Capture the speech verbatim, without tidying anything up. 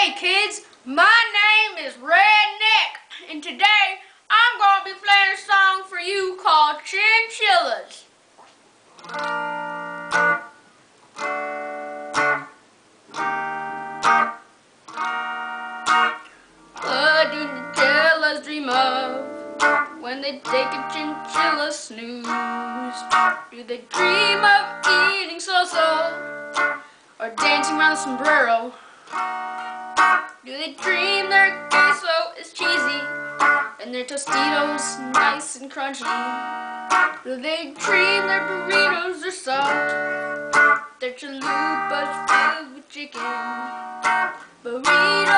Hey kids, my name is Redneck, and today I'm going to be playing a song for you called Chinchillas. What do the chinchillas dream of when they take a chinchilla snooze? Do they dream of eating salsa or dancing around the sombrero? Do they dream their queso is cheesy and their Tostitos nice and crunchy? Do they dream their burritos are soft, their chalupas filled with chicken? Burrito